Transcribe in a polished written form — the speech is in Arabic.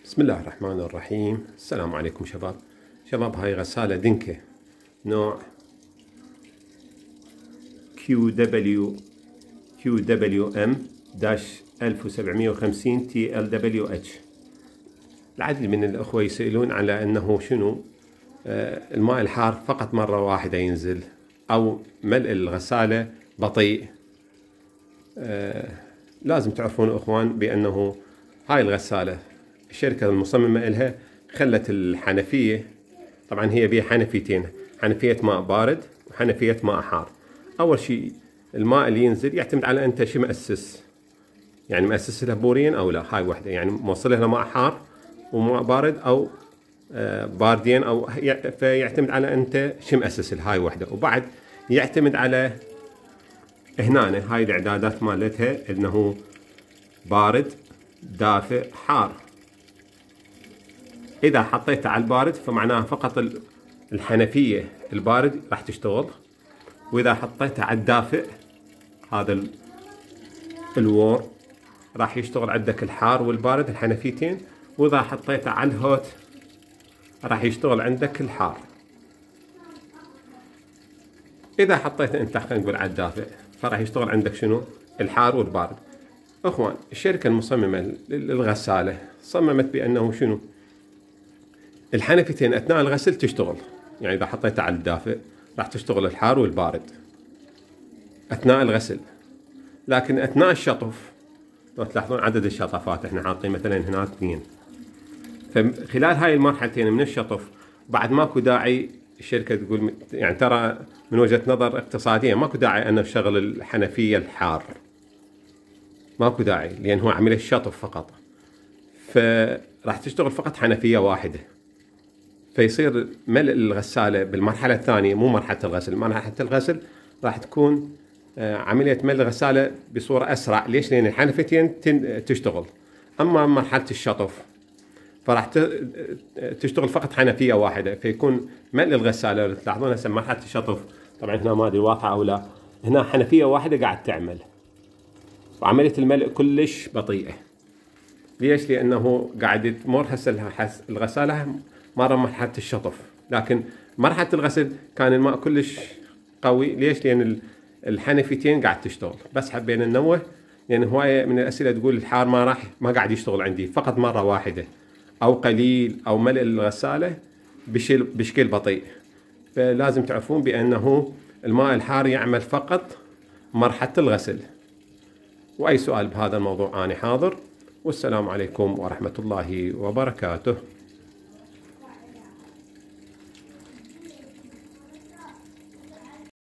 بسم الله الرحمن الرحيم. السلام عليكم شباب هاي غسالة دينكا نوع QWM-1750 TLWH. العديد من الأخوة يسألون على أنه شنو الماء الحار فقط مرة واحدة ينزل أو ملء الغسالة بطيء. لازم تعرفون أخوان بأنه هاي الغسالة الشركة المصممة إلها خلت الحنفية، طبعا هي بيها حنفيتين، حنفية ماء بارد وحنفية ماء حار. أول شيء الماء اللي ينزل يعتمد على أنت شو مؤسس، يعني مؤسس لها بورين أو لا. هاي وحدة يعني موصل لها ماء حار وماء بارد أو باردين أو فيعتمد على أنت شو مؤسس لها. هاي وحدة. وبعد يعتمد على هنا هاي الإعدادات مالتها أنه بارد دافئ حار. إذا حطيته على البارد فمعناها فقط الحنفية البارد راح تشتغل، وإذا حطيته على الدافئ هذا الوور راح يشتغل عندك الحار والبارد الحنفيتين، وإذا حطيته على الهوت راح يشتغل عندك الحار. إذا حطيته أنت خلينا نقول على الدافئ فراح يشتغل عندك شنو؟ الحار والبارد. أخوان الشركة المصممة للغسالة صممت بأنه شنو؟ الحنفيتين أثناء الغسل تشتغل، يعني إذا حطيتها على الدافئ راح تشتغل الحار والبارد أثناء الغسل، لكن أثناء الشطف لو تلاحظون عدد الشطفات احنا حاطين مثلا هنا 2، فخلال هاي المرحلتين من الشطف بعد ماكو داعي الشركة تقول، يعني ترى من وجهة نظر اقتصادية ماكو داعي أن نشغل الحنفية الحار، ماكو داعي لأن هو عملية شطف فقط، فراح تشتغل فقط حنفية واحدة. فيصير ملء الغسالة بالمرحلة الثانية، مو مرحلة الغسل، مرحلة الغسل راح تكون عملية ملء الغسالة بصورة أسرع. ليش؟ لأن الحنفيتين تشتغل. أما مرحلة الشطف فراح تشتغل فقط حنفية واحدة، فيكون ملء الغسالة تلاحظون هسه مرحلة الشطف، طبعا هنا ما أدري واضحة أو لا، هنا حنفية واحدة قاعد تعمل وعملية الملء كلش بطيئة. ليش؟ لأنه قاعد تمر هسه الغسالة مرة مرحلة الشطف، لكن مرحلة الغسل كان الماء كلش قوي. ليش؟ لأن الحنفيتين قاعد تشتغل. بس حبينا ننوه لأن هواية من الأسئلة تقول الحار ما قاعد يشتغل عندي فقط مرة واحدة أو قليل أو ملء الغسالة بشكل بطيء. فلازم تعرفون بأنه الماء الحار يعمل فقط مرحلة الغسل. وأي سؤال بهذا الموضوع أنا حاضر، والسلام عليكم ورحمة الله وبركاته.